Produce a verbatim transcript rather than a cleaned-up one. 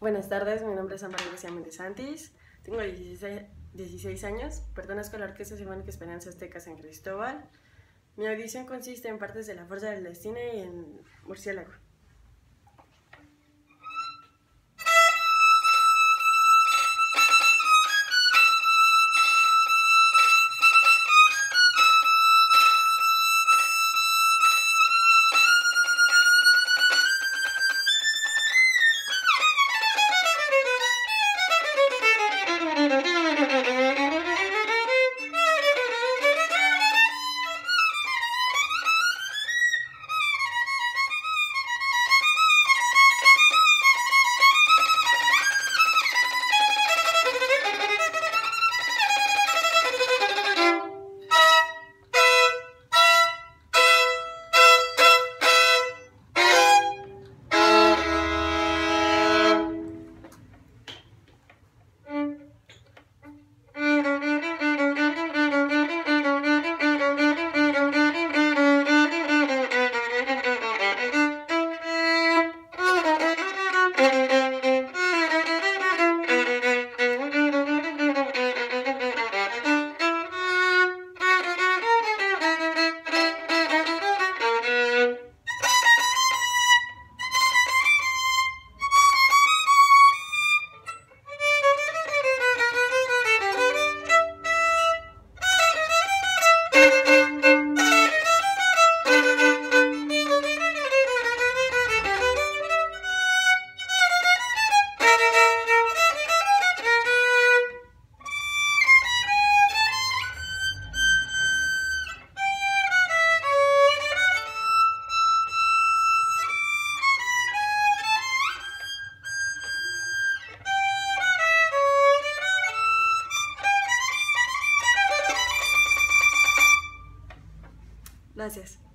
Buenas tardes, mi nombre es Amara García Méndez Santis, tengo dieciséis años, pertenezco a la Orquesta Sinfónica Esperanza Azteca San Cristóbal. Mi audición consiste en partes de La Fuerza del Destino y en Murciélago. Gracias.